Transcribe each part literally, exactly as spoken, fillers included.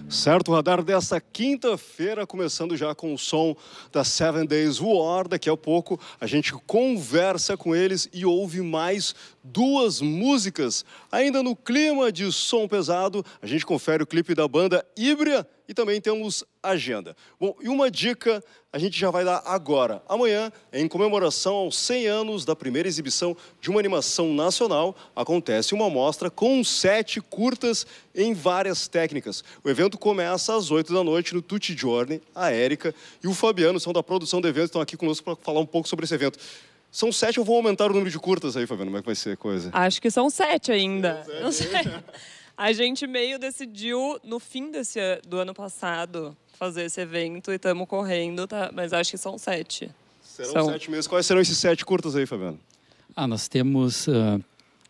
Certo, o radar dessa quinta-feira, começando já com o som da Seven Days War. Daqui a pouco a gente conversa com eles e ouve mais duas músicas. Ainda no clima de som pesado, a gente confere o clipe da banda Híbrida e também temos agenda. Bom, e uma dica a gente já vai dar agora. Amanhã, em comemoração aos cem anos da primeira exibição de uma animação nacional, acontece uma mostra com sete curtas em várias técnicas. O evento começa às oito da noite no Tutti Giorni. A Érica e o Fabiano são da produção do evento, estão aqui conosco para falar um pouco sobre esse evento. São sete ou vão aumentar o número de curtas aí, Fabiano? Como é que vai ser a coisa? Acho que são sete ainda. Sete. Não sei. A gente meio decidiu, no fim desse, do ano passado, fazer esse evento e estamos correndo, tá? Mas acho que são sete. Serão são... sete mesmo. Quais serão esses sete curtas aí, Fabiano? Ah, nós temos uh,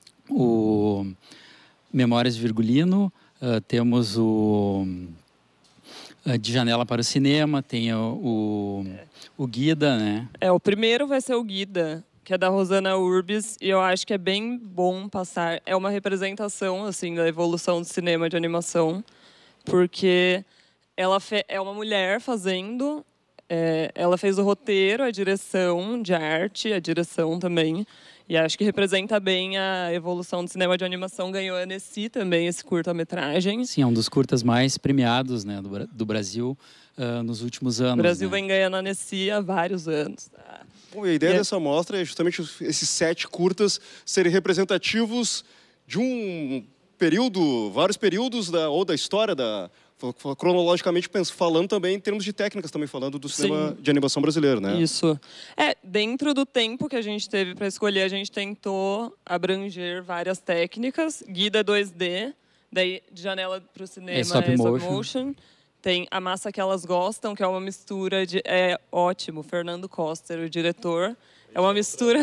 o Memórias de Virgulino, uh, temos o uh, De Janela para o Cinema, tem o, o, o Guida, né? É, o primeiro vai ser o Guida, que é da Rosana Urbis, e eu acho que é bem bom passar. É uma representação, assim, da evolução do cinema de animação, porque ela é uma mulher fazendo, é, ela fez o roteiro, a direção de arte, a direção também, e acho que representa bem a evolução do cinema de animação. Ganhou a Annecy também, esse curta-metragem. Sim, é um dos curtas mais premiados, né, do, do Brasil uh, nos últimos anos. O Brasil, né? vem ganhando a Annecy há vários anos. Bom, e a ideia e dessa mostra é justamente esses sete curtas serem representativos de um período, vários períodos da, ou da história, da, cronologicamente falando também em termos de técnicas, também falando do cinema Sim. de animação brasileiro, né? Isso. É, dentro do tempo que a gente teve para escolher, a gente tentou abranger várias técnicas. Guida dois D, daí de janela para o cinema é stop, é stop motion. motion. Tem A Massa Que Elas Gostam, que é uma mistura de... É ótimo, Fernando Koster, o diretor. É uma mistura...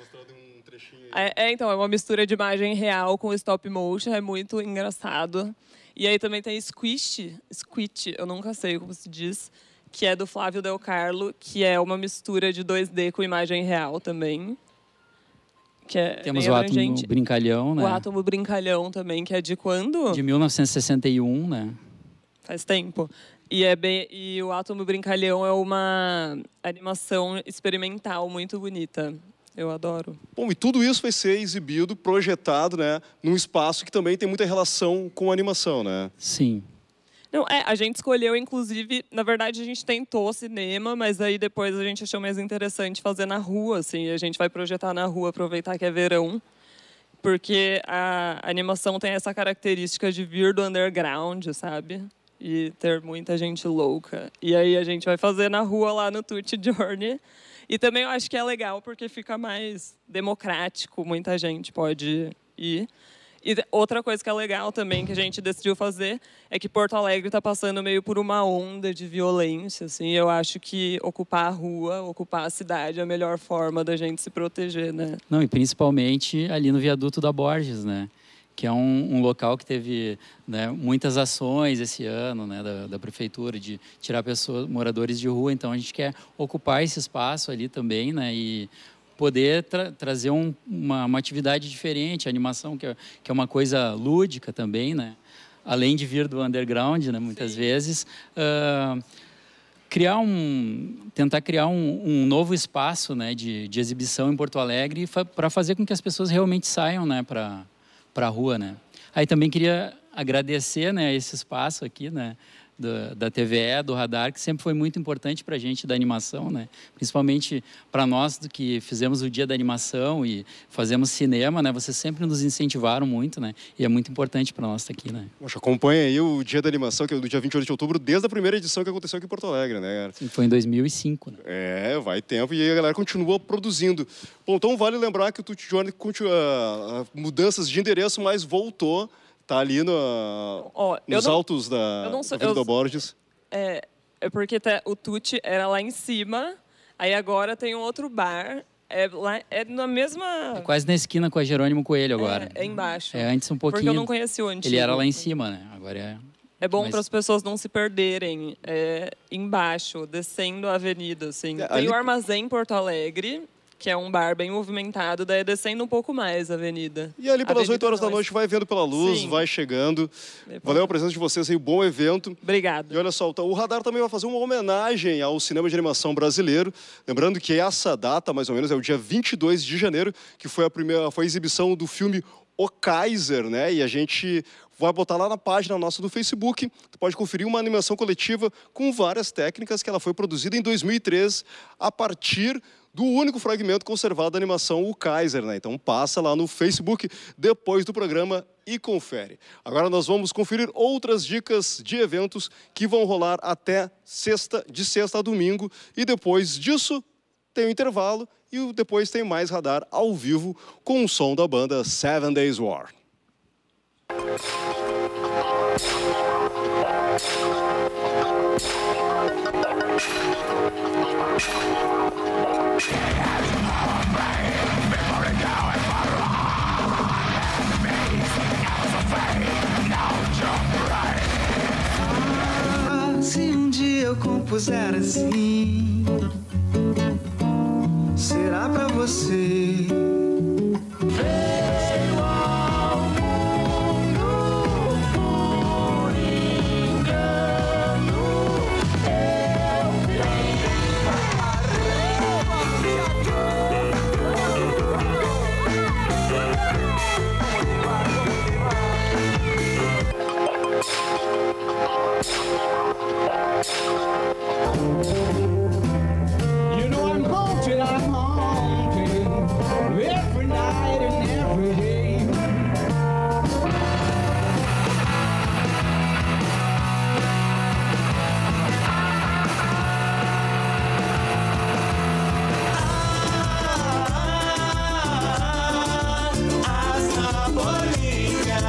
É, é, então, é uma mistura de imagem real com stop motion, é muito engraçado. E aí também tem Squish, Squid, eu nunca sei como se diz, que é do Flávio Del Carlo, que é uma mistura de dois D com imagem real também. Que é Temos o Átomo Brincalhão, né? O Átomo Brincalhão também, que é de quando? De mil novecentos e sessenta e um, né? Faz tempo. E, é bem, e o Átomo Brincalhão é uma animação experimental muito bonita. Eu adoro. Bom, e tudo isso vai ser exibido, projetado, né, num espaço que também tem muita relação com a animação, né? Sim. Não, é, a gente escolheu, inclusive, na verdade a gente tentou cinema, mas aí depois a gente achou mais interessante fazer na rua, assim, a gente vai projetar na rua, aproveitar que é verão, porque a animação tem essa característica de vir do underground, sabe? E ter muita gente louca. E aí a gente vai fazer na rua lá no Tutti Giorni. E também eu acho que é legal porque fica mais democrático, muita gente pode ir. E outra coisa que é legal também que a gente decidiu fazer é que Porto Alegre está passando meio por uma onda de violência, assim. Eu acho que ocupar a rua, ocupar a cidade é a melhor forma da gente se proteger, né? Não, e principalmente ali no viaduto da Borges, né? Que é um, um local que teve, né, muitas ações esse ano, né, da, da prefeitura de tirar pessoas, moradores de rua. Então a gente quer ocupar esse espaço ali também, né, e poder tra trazer um, uma, uma atividade diferente, a animação que é, que é uma coisa lúdica também, né, além de vir do underground, né, muitas Sim. vezes. Uh, criar um, tentar criar um, um novo espaço, né, de, de exibição em Porto Alegre para fazer com que as pessoas realmente saiam, né, para para a rua, né? Aí também queria agradecer, né, esse espaço aqui, né, da, da T V E, do Radar, que sempre foi muito importante para a gente da animação, né? Principalmente para nós do que fizemos o dia da animação e fazemos cinema, né? Vocês sempre nos incentivaram muito, né? E é muito importante para nós estar aqui, né? Poxa, acompanha aí o dia da animação, que é do dia vinte e oito de outubro, desde a primeira edição que aconteceu aqui em Porto Alegre, né? Sim, foi em dois mil e cinco, né? É, vai tempo e a galera continua produzindo. Bom, então vale lembrar que o Tutti Giorni continua mudanças de endereço, mas voltou. Tá ali no, oh, nos não, altos da, não sou, da Vila Borges. É, é porque tá, o Tutti era lá em cima, aí agora tem um outro bar. É, lá, é na mesma... É quase na esquina com a Jerônimo Coelho agora. É, é embaixo. É antes um pouquinho... Porque eu não conheci o antigo. Ele era lá em cima, né? Agora é... É bom Mas... para as pessoas não se perderem. É, embaixo, descendo a avenida, assim. É, tem ali... o Armazém Porto Alegre, que é um bar bem movimentado, daí descendo um pouco mais a avenida. E ali pelas Avenida oito horas da Nós. noite vai vendo pela luz, Sim. vai chegando. Valeu a presença de vocês aí, bom evento. Obrigada. E olha só, o Radar também vai fazer uma homenagem ao cinema de animação brasileiro. Lembrando que essa data, mais ou menos, é o dia vinte e dois de janeiro, que foi a primeira, foi a exibição do filme O Kaiser, né? E a gente vai botar lá na página nossa do Facebook. Tu pode conferir uma animação coletiva com várias técnicas que ela foi produzida em dois mil e três a partir do único fragmento conservado da animação O Kaiser, né? Então passa lá no Facebook depois do programa e confere. Agora nós vamos conferir outras dicas de eventos que vão rolar até sexta, de sexta a domingo, e depois disso tem o intervalo e depois tem mais Radar ao vivo com o som da banda Seven Days War. Ah, se um dia eu compuser assim, será pra você. Veio ao mundo por engano, eu venho You know I'm haunted, I'm haunted every night and every day. Ah, essa bolinha.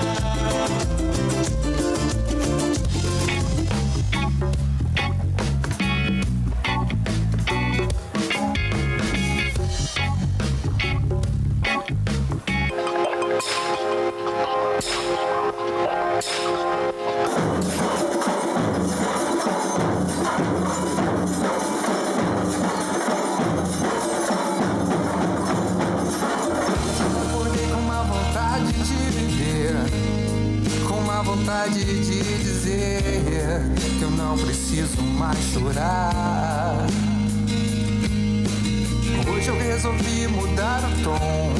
Acordei com uma vontade de viver, com uma vontade de dizer que eu não preciso mais chorar. Hoje eu resolvi mudar o tom.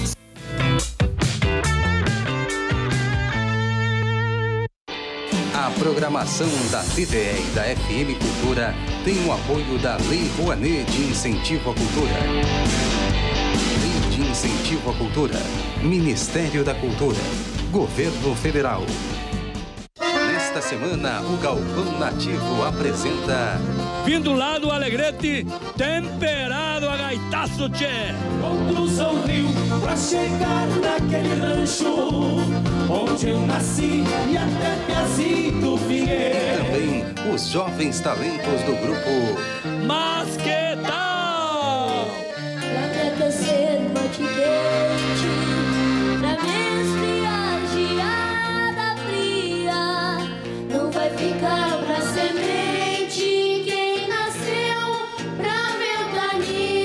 A programação da T T E e da F M Cultura tem o apoio da Lei Rouanet de Incentivo à Cultura. Lei de Incentivo à Cultura, Ministério da Cultura, Governo Federal. Nesta semana, o Galpão Nativo apresenta... Vindo lá do Alegrete, temperado a gaitaço, tchê. Cruzou o rio pra chegar naquele rancho onde eu nasci e até Piazito Figueiredo. Também os jovens talentos do grupo... Mas que tal? Pra me aquecer, noite quente, pra me esfriar, geada fria, não vai ficar pra semente quem nasceu pra ventania.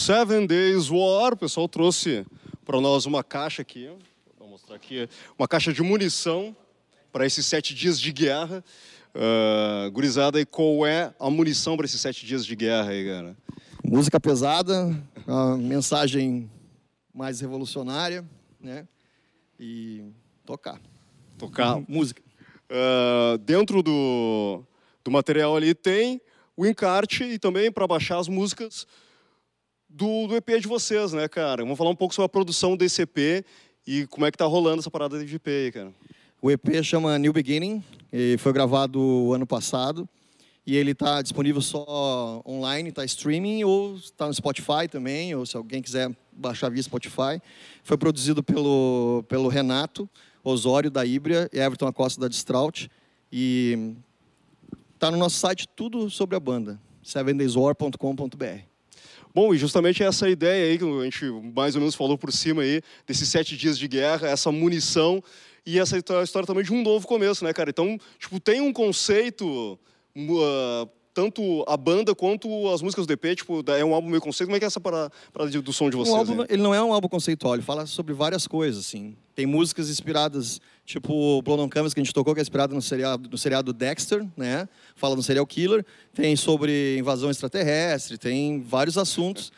Seven Days War. O pessoal trouxe para nós uma caixa aqui. Vou mostrar aqui. Uma caixa de munição para esses sete dias de guerra. Uh, gurizada, e qual é a munição para esses sete dias de guerra aí, cara? Música pesada, uma mensagem mais revolucionária, né? E tocar. Tocar. Música. Uh, dentro do, do material ali tem o encarte e também para baixar as músicas do, do E P de vocês, né, cara? Vamos falar um pouco sobre a produção desse E P e como é que tá rolando essa parada de E P aí, cara. O E P chama New Beginning, e foi gravado ano passado e ele está disponível só online, está streaming ou está no Spotify também, ou se alguém quiser baixar via Spotify. Foi produzido pelo, pelo Renato Osório, da Híbria, e Everton Acosta, da Distraut, e está no nosso site tudo sobre a banda, seven days war ponto com ponto b r. Bom, e justamente essa ideia aí que a gente mais ou menos falou por cima aí, desses sete dias de guerra, essa munição e essa história também de um novo começo, né, cara? Então, tipo, tem um conceito, uh, tanto a banda quanto as músicas do E P, tipo, é um álbum meio conceito. Como é que é essa parada do som de vocês? O álbum, ele não é um álbum conceitual, ele fala sobre várias coisas, assim. Tem músicas inspiradas, tipo Blood on Canvas, que a gente tocou, que é inspirado no seriado, no seriado Dexter, né? Fala no serial killer. Tem sobre invasão extraterrestre, tem vários assuntos.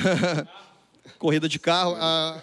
Corrida de carro. A...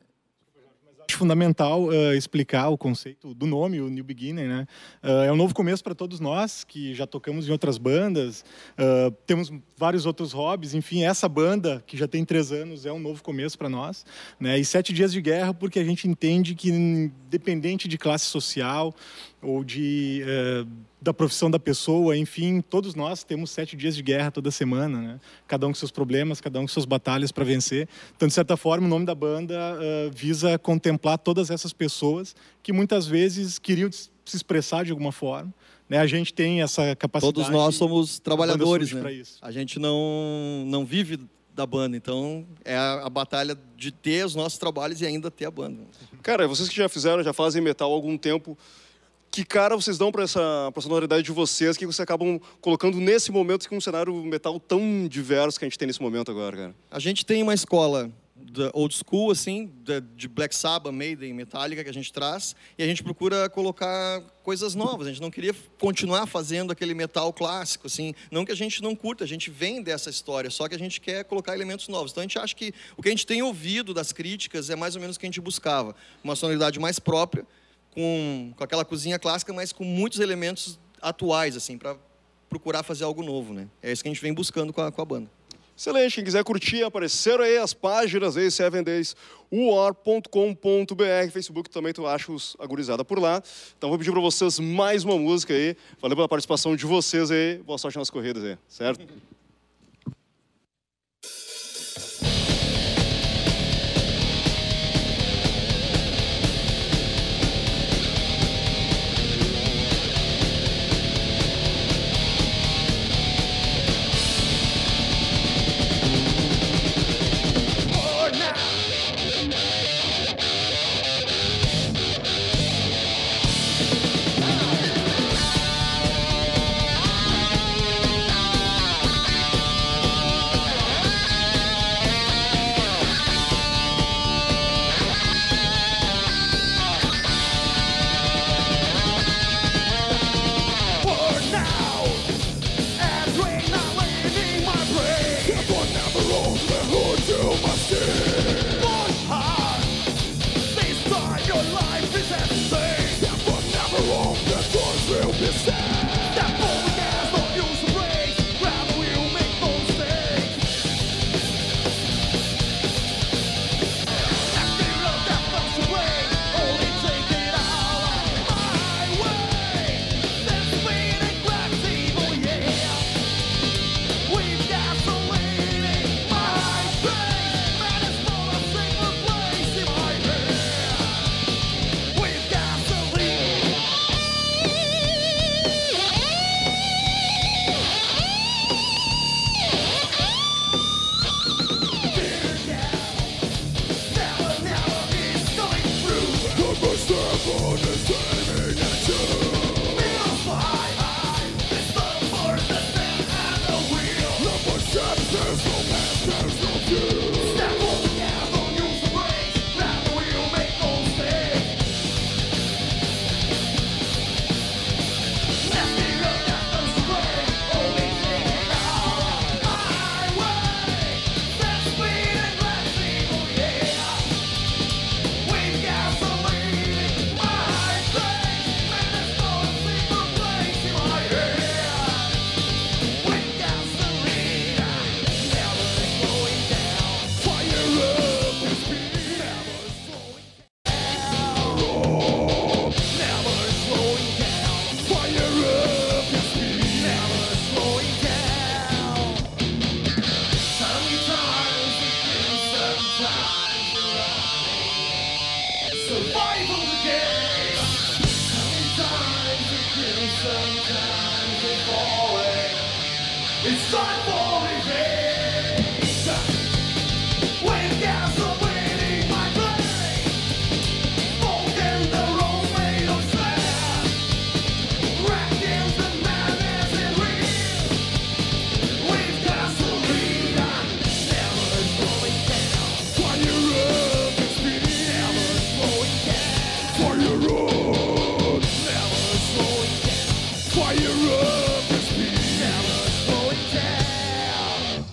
Acho fundamental uh, explicar o conceito do nome, o New Beginning, né? Uh, é um novo começo para todos nós, que já tocamos em outras bandas, uh, temos vários outros hobbies, enfim, essa banda, que já tem três anos, é um novo começo para nós, né? E sete dias de guerra, porque a gente entende que, independente de classe social ou de... Uh, da profissão da pessoa, enfim, todos nós temos sete dias de guerra toda semana, né? Cada um com seus problemas, cada um com suas batalhas para vencer. Então, de certa forma, o nome da banda uh, visa contemplar todas essas pessoas que muitas vezes queriam se expressar de alguma forma, né? A gente tem essa capacidade. Todos nós somos trabalhadores, né? Pra isso. A gente não, não vive da banda, então é a, a batalha de ter os nossos trabalhos e ainda ter a banda. Cara, vocês que já fizeram, já fazem metal há algum tempo, que cara vocês dão para essa pra sonoridade de vocês, que vocês acabam colocando nesse momento com um cenário metal tão diverso que a gente tem nesse momento agora, cara? A gente tem uma escola da old school, assim, de Black Sabbath, Maiden, Metallica, que a gente traz, e a gente procura colocar coisas novas. A gente não queria continuar fazendo aquele metal clássico, assim, não que a gente não curta, a gente vem dessa história, só que a gente quer colocar elementos novos. Então a gente acha que o que a gente tem ouvido das críticas é mais ou menos o que a gente buscava, uma sonoridade mais própria, Com, com aquela cozinha clássica, mas com muitos elementos atuais, assim, para procurar fazer algo novo, né? É isso que a gente vem buscando com a, com a banda. Excelente, quem quiser curtir, apareceram aí as páginas aí, seven days war ponto com ponto b r, Facebook também tu acha os agorizada por lá. Então vou pedir para vocês mais uma música aí, valeu pela participação de vocês aí, boa sorte nas corridas aí, certo? Oh, It's time for revenge. With gasoline in my brain, smoking the road made of sand, wrecking the madness in real. With gasoline, never slowing down. Fire up the speed, never slowing down. Fire up, never slowing down. Fire up the speed, never slowing down.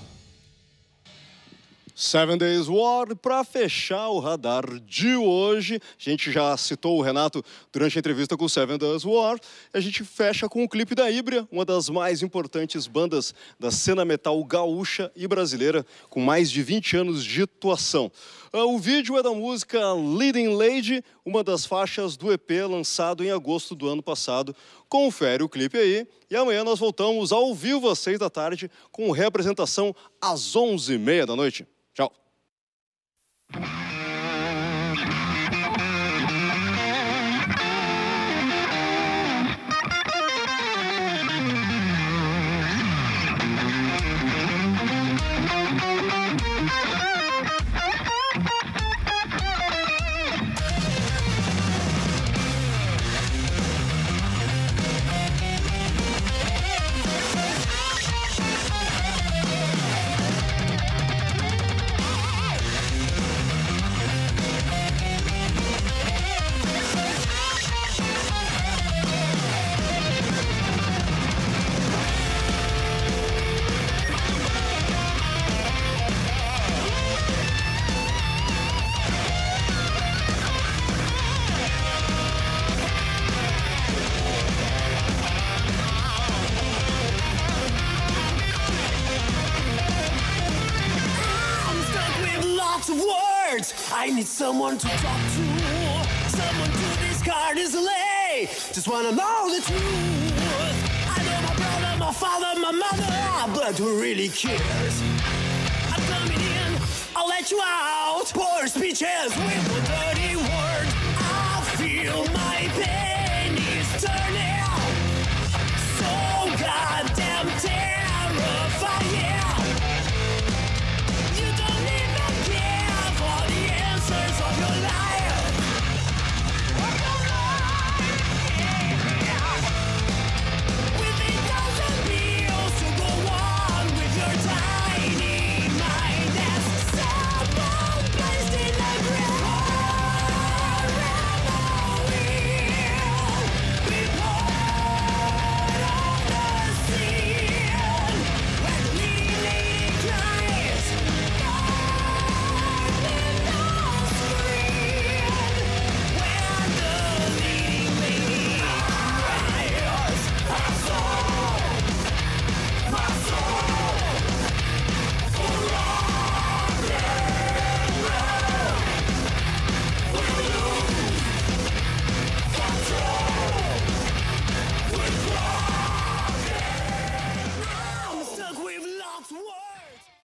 Seven Days War, para fechar o radar de hoje, a gente já citou o Renato durante a entrevista com o Seven Days War, a gente fecha com o clipe da Híbria, uma das mais importantes bandas da cena metal gaúcha e brasileira, com mais de vinte anos de atuação. O vídeo é da música Leading Lady, uma das faixas do E P lançado em agosto do ano passado. Confere o clipe aí e amanhã nós voltamos ao vivo às seis da tarde com reapresentação às onze e meia da noite. Tchau. I need someone to talk to, someone to discard easily. Just wanna know the truth. I know my brother, my father, my mother, but who really cares? I'm coming in, I'll let you out. Poor speeches with a dirty word. I feel my pain is turning so goddamn terrifying. Of your life, with a thousand bills to go on with your tiny mind as someone placed in the ground. We pour on the scene when bleeding cries. I'm stuck with locked walls.